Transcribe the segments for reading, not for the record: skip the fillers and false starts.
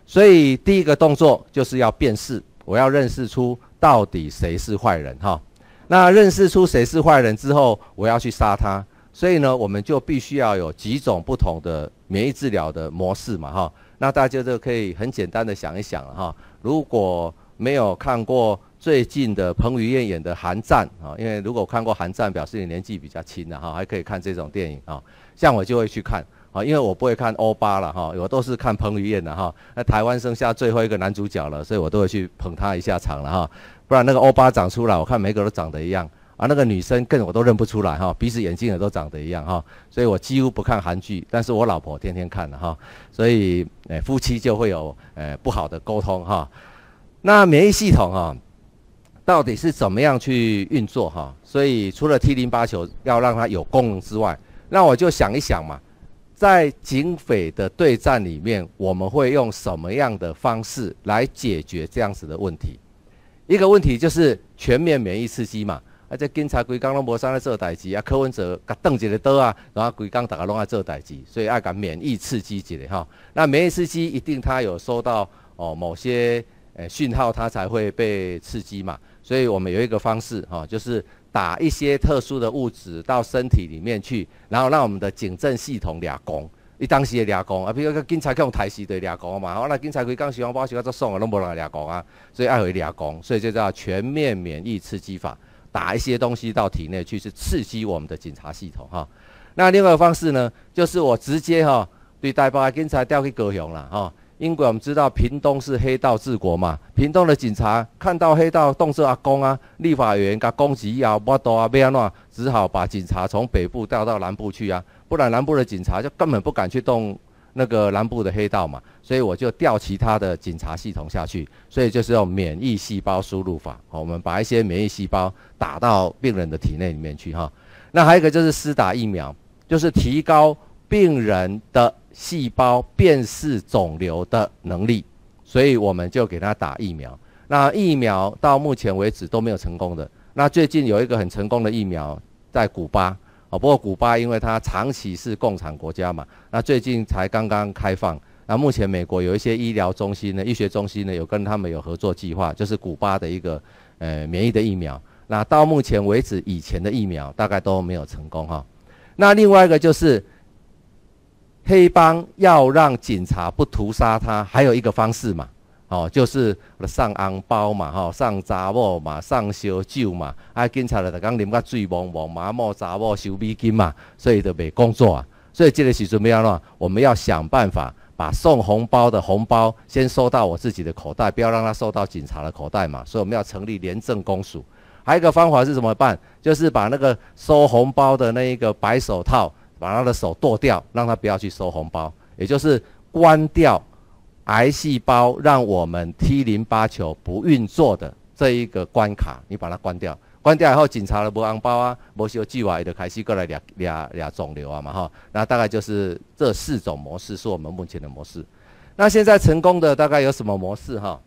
所以第一个动作就是要辨识，我要认识出到底谁是坏人哈。那认识出谁是坏人之后，我要去杀他。所以呢，我们就必须要有几种不同的免疫治疗的模式嘛哈。那大家就可以很简单的想一想了哈。如果没有看过最近的彭于晏演的《寒战》啊，因为如果看过《寒战》，表示你年纪比较轻了哈，还可以看这种电影啊。像我就会去看啊，因为我不会看欧巴了哈，我都是看彭于晏的哈。那台湾生下最后一个男主角了，所以我都会去捧他一下场了哈。不然那个欧巴长出来，我看每个都长得一样。啊，那个女生更我都认不出来哈，鼻子眼睛也都长得一样哈，所以我几乎不看韩剧，但是我老婆天天看了哈，所以夫妻就会有不好的沟通哈。那免疫系统哈，到底是怎么样去运作哈？所以除了 T08球要让它有功能之外，那我就想一想嘛，在警匪的对战里面，我们会用什么样的方式来解决这样子的问题？一个问题就是全面免疫刺激嘛。这警察规工拢无啥在做代志啊，柯文哲甲瞪一个刀啊，然后规工大家拢在做代志，所以爱甲免疫刺激一下哈。那免疫刺激一定它有收到某些讯号，它才会被刺激嘛。所以我们有一个方式哈，就是打一些特殊的物质到身体里面去，然后让我们的警政系统俩攻。伊当时会俩攻啊，比如说警察用台时就俩攻嘛，那警察规工想把想做爽啊，拢无人俩攻啊，所以爱会俩攻，所以就叫全面免疫刺激法。打一些东西到体内去，是刺激我们的警察系统哈。那另外一个方式呢，就是我直接哈对台北的警察调去高雄啦哈。因为我们知道屏东是黑道治国嘛，屏东的警察看到黑道动作阿公啊，立法委员甲攻击以后，我都啊要安怎，只好把警察从北部调到南部去啊，不然南部的警察就根本不敢去动那个南部的黑道嘛，所以我就调其他的警察系统下去，所以就是用免疫细胞输入法，我们把一些免疫细胞打到病人的体内里面去哈。那还有一个就是施打疫苗，就是提高病人的细胞辨识肿瘤的能力，所以我们就给他打疫苗。那疫苗到目前为止都没有成功的，那最近有一个很成功的疫苗在古巴。不过古巴因为它长期是共产国家嘛，那最近才刚刚开放。那目前美国有一些医疗中心呢、医学中心呢，有跟他们有合作计划，就是古巴的一个免疫的疫苗。那到目前为止，以前的疫苗大概都没有成功哈。那另外一个就是黑帮要让警察不屠杀他，还有一个方式嘛。就是送红包嘛，送查某嘛，送烧酒嘛，警察就逐工啉甲醉茫茫嘛，摸查某收美金嘛，所以就袂工作啊。所以这个时阵要安怎？我们要想办法把送红包的红包先收到我自己的口袋，不要让它收到警察的口袋嘛。所以我们要成立廉政公署。还有一个方法是怎么办？就是把那个收红包的那一个白手套，把他的手剁掉，让他不要去收红包，也就是关掉癌细胞让我们 T08球不运作的这一个关卡，你把它关掉。关掉以后，警察就无红包啊，无烧酒啊，就开始过来抓肿瘤啊嘛哈。那大概就是这4种模式是我们目前的模式。那现在成功的大概有什么模式哈？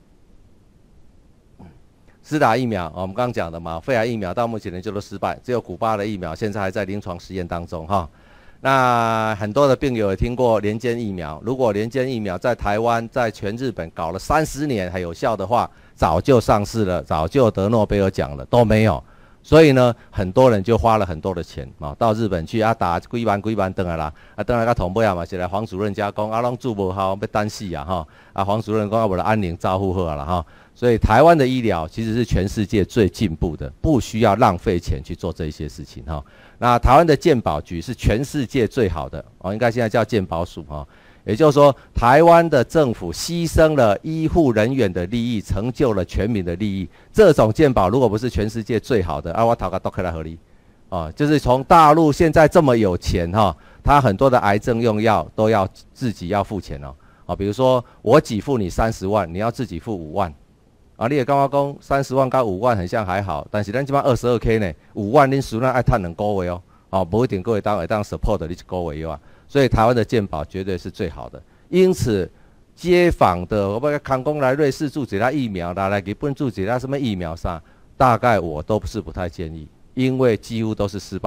施打疫苗，我们刚刚讲的嘛，肺癌疫苗到目前研究都失败，只有古巴的疫苗现在还在临床实验当中哈。那很多的病友也听过联间疫苗，如果联间疫苗在台湾、在全日本搞了30年还有效的话，早就上市了，早就得诺贝尔奖了，都没有。所以呢，很多人就花了很多的钱到日本去打几万回来啦，回来到同尾嘛，是来黄主任家讲拢做不好，要等死啊黄主任讲为了安宁照护好啦所以台湾的医疗其实是全世界最进步的，不需要浪费钱去做这些事情那台湾的健保局是全世界最好的应该现在叫健保署也就是说，台湾的政府牺牲了医护人员的利益，成就了全民的利益。这种健保如果不是全世界最好的，我讨个都可以来合理就是从大陆现在这么有钱他很多的癌症用药都要自己要付钱比如说我给付你30万，你要自己付5万你也跟我讲30万跟5万很像还好，但是咱这边22K 呢，5万恁输那爱赚2个月不一定各位当 support 你1个月所以台湾的健保绝对是最好的。因此街坊的我要康公来瑞士注几粒疫苗啦，来日本注几粒什么疫苗啥，大概我都是不太建议，因为几乎都是失败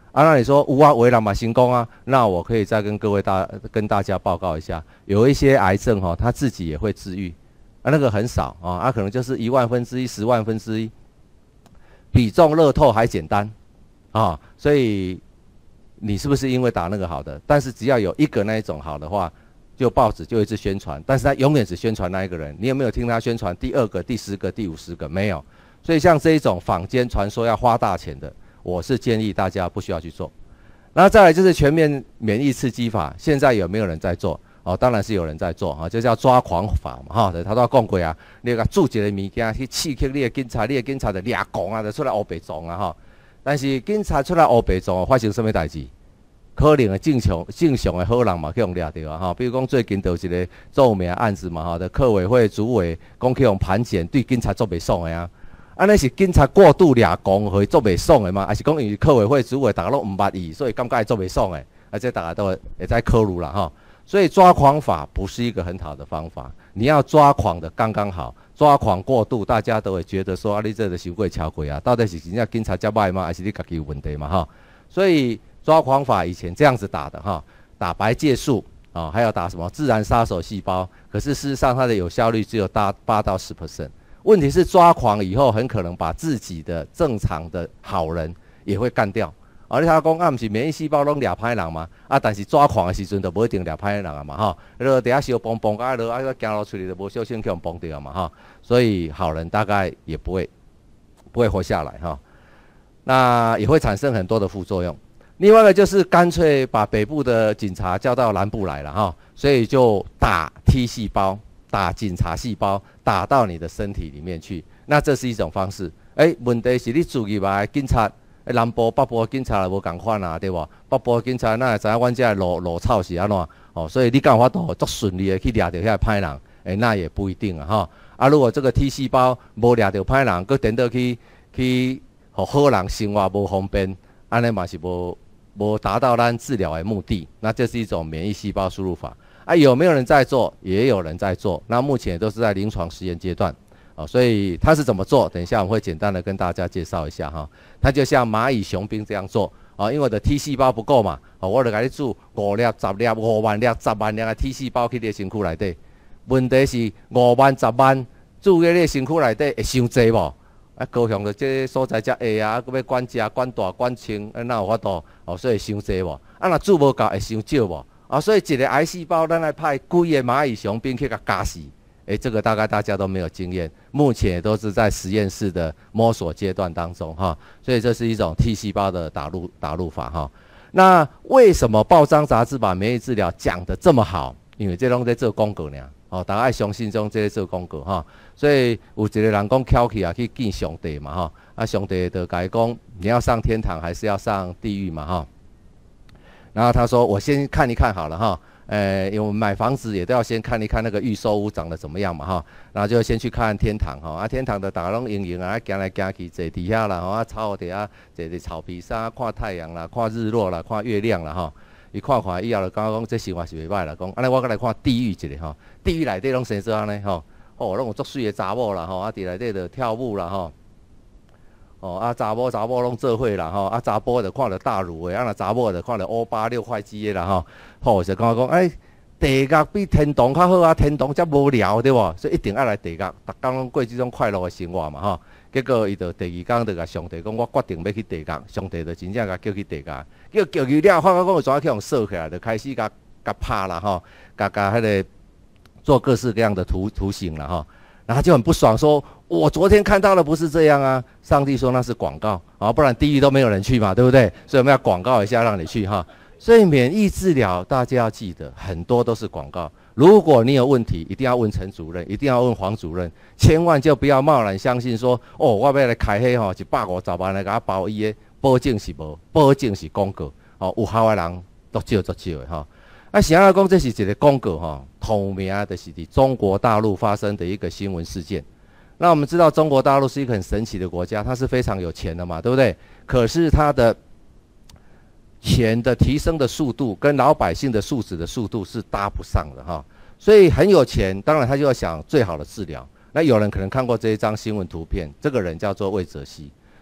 啊，那你说有啊，有人嘛成功啊，那我可以再跟大家报告一下，有一些癌症哈，它自己也会治愈，啊，那个很少啊，可能就是1/10000000、10000000，比中乐透还简单啊，所以你是不是因为打那个好的？但是只要有一个那一种好的话，就报纸就一直宣传，但是他永远只宣传那一个人，你有没有听他宣传第2个、第10个、第50个？没有。所以像这一种坊间传说要花大钱的，我是建议大家不需要去做。然后再来就是全面免疫刺激法，现在有没有人在做？哦，当然是有人在做啊，就叫抓狂法嘛，哈，他都讲过啊，你个注一个物件去刺激你的警察，你的警察就抓狂啊，就出来黑白撞啊，哈。但是警察出来黑白撞，发生什么代志？可能的正常的好人嘛，去用抓到啊，哈。比如讲最近就有一个著名的案子嘛，哈，的客委会主委讲去用盘检，对警察做袂爽的啊。安尼是警察过度抓狂，会做袂爽的嘛？还是讲因为客委会主委大家都唔捌意，所以感觉会做袂爽的？而且大家都会在考虑啦，哈。所以抓狂法不是一个很好的方法，你要抓狂的刚刚好，抓狂过度，大家都会觉得说啊，你这个伤过超过啊，到底是真正警察遮歹吗？还是你自己有问题嘛？哈，所以抓狂法以前这样子打的哈，打白介素啊，还有打什么自然杀手细胞，可是事实上它的有效率只有8到10%。问题是抓狂以后，很可能把自己的正常的好人也会干掉。你听讲啊，不是免疫细胞拢抓歹人嘛？啊，但是抓狂的时阵就不一定抓歹人啊嘛，哈。落底下小蹦蹦，啊，落啊行路出去就无小心去蹦掉嘛，哈。所以好人大概也不会活下来哈。那也会产生很多的副作用。另外一个就是干脆把北部的警察叫到南部来了哈，所以就打 T 细胞，打警察细胞，打到你的身体里面去。那这是一种方式。问题是你注意吧，警察。南部、北部的警察也无共款啊，对无？北部的警察哪会知影阮这路草是安怎？哦，所以你敢有法度足顺利的去抓到遐歹人？那也不一定啊，哈。啊，如果这个 T 细胞无抓到歹人，佮颠倒去互好人生活无方便，安尼嘛是无达到咱治疗的目的。那这是一种免疫细胞输入法。啊，有没有人在做？也有人在做。那目前都是在临床实验阶段。所以它是怎么做？等一下我们会简单的跟大家介绍一下哈。它就像蚂蚁雄兵这样做因为我的 T 细胞不够嘛，我就给你注5粒、10粒、5万粒、10万粒的 T 细胞去你的身躯内底。问题是5万、10万注在你的身躯内底会伤济无？高雄的这所在遮矮啊，佮要管食、管大、管清，哪有法度？所以伤济无？若注无够会伤少无？所以一个癌细胞，咱来派几个蚂蚁雄兵去甲夹死。这个大概大家都没有经验，目前也都是在实验室的摸索阶段当中哈，所以这是一种 T 细胞的打入法哈。那为什么报章杂志把免疫治疗讲得这么好？因为这拢在做广告呢，大家爱相信中这些做广告哈。所以有一个人讲翘起啊去见上帝嘛哈，上帝就甲伊讲你要上天堂还是要上地狱嘛哈。然后他说我先看一看好了哈。因为我们买房子也都要先看一看那个预售屋长得怎么样嘛哈，然后就先去看天堂哈，天堂的大家拢营营啊，行来行去坐底下啦，草底下坐草皮上看太阳啦，看日落啦，看月亮啦哈，伊看看以后就讲这生活是袂歹啦，讲安尼我再来看地狱一下哈，地狱内底拢生做安尼吼，拢有足水的查某啦吼，伫内底就跳舞啦吼。查某拢做伙啦吼，查甫就看到大乳的，若查某就看到欧巴6块肌的啦吼，就讲地狱比天堂较好啊，天堂才无聊对无？所以一定要来地狱，逐工拢过这种快乐的生活嘛吼。结果伊就第2天就甲上帝讲，我决定要去地狱，上帝就真正甲叫去地狱，叫去了，发觉讲有怎去用锁起来，就开始甲拍啦吼，甲迄个做各式各样的图形啦吼。然后他就很不爽，说：“我昨天看到的不是这样啊！”上帝说那是广告不然地狱都没有人去嘛，对不对？所以我们要广告一下，让你去哈。所以免疫治疗大家要记得，很多都是广告。如果你有问题，一定要问陈主任，一定要问黄主任，千万就不要贸然相信说：“我要来开迄150万来给他包医的，保证是无，保证是广告有效的人都少的哈。”想要讲这是一个广告透明的是在中国大陆发生的一个新闻事件。那我们知道中国大陆是一个很神奇的国家，它是非常有钱的嘛，对不对？可是它的钱的提升的速度跟老百姓的素质的速度是搭不上的哈。所以很有钱，当然他就要想最好的治疗。那有人可能看过这一张新闻图片，这个人叫做魏则西。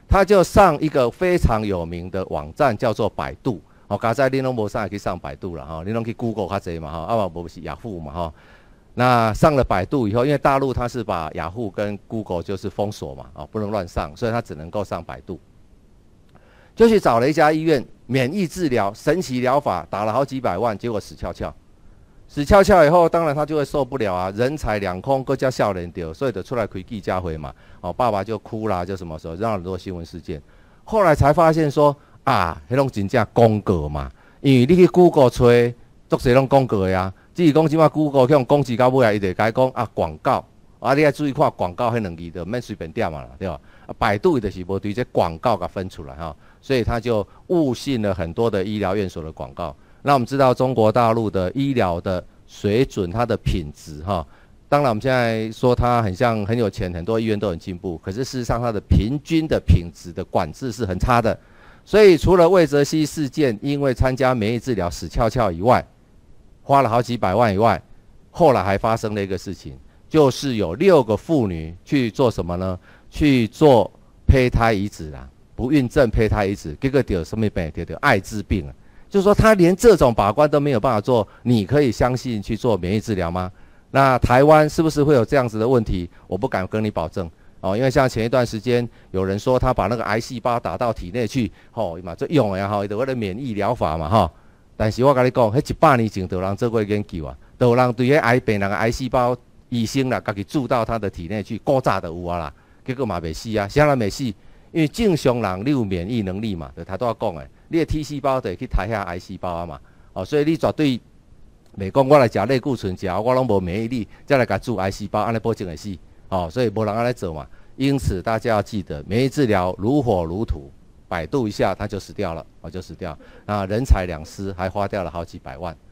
他就上一个非常有名的网站，叫做百度。哦，刚才你拢无上去上百度了哈，你拢去 Google 较济嘛哈，啊无是雅虎嘛哈。那上了百度以后，因为大陆它是把雅虎跟 Google 就是封锁嘛，哦不能乱上，所以他只能够上百度。就去找了一家医院，免疫治疗神奇疗法，打了好几百万，结果死翘翘。死翘翘以后，当然他就会受不了啊，人财两空，各家少年丢，所以就出来开记者会嘛。哦，爸爸就哭啦，就什么时候让很多新闻事件。后来才发现说啊，迄种真正广告嘛，因为你去 Google 吹，足侪拢广告的呀。只是讲即马 Google 向攻击到尾啊，伊就该讲啊广告，啊你要注意看广告迄两字就免随便点嘛啦，对吧？啊，百度伊就是无对这广告给分出来哈，所以他就误信了很多的医疗院所的广告。那我们知道中国大陆的医疗的水准，它的品质哈，当然我们现在说它很像很有钱，很多医院都很进步，可是事实上它的平均的品质的管制是很差的。所以除了魏则西事件因为参加免疫治疗死翘翘以外，花了好几百万以外，后来还发生了一个事情，就是有6个妇女去做什么呢？去做胚胎移植啦，不孕症胚胎移植，结果得什么病？得艾滋病啊！就是说，他连这种把关都没有办法做，你可以相信去做免疫治疗吗？那台湾是不是会有这样子的问题？我不敢跟你保证哦，因为像前一段时间有人说他把那个癌细胞打到体内去，吼嘛，这用呀哈，就为了免疫疗法嘛哈。但是我跟你讲，迄100年前就有人做过研究啊，就有人对迄癌病人的癌细胞医生啦，家己注到他的体内去，古早就有啊啦，结果嘛袂死啊，啥人袂死？因为正常人你有免疫能力嘛，就他都要讲诶。你的 T 细胞就会去杀下癌细胞啊嘛，哦，所以你绝对袂讲我来食类固醇，食我拢无免疫力，再来甲注癌细胞，安尼保证会死，哦，所以无人安尼做嘛。因此大家要记得，免疫治疗如火如荼，百度一下他就死掉了，哦，就死掉，那人财两失，还花掉了好几百万。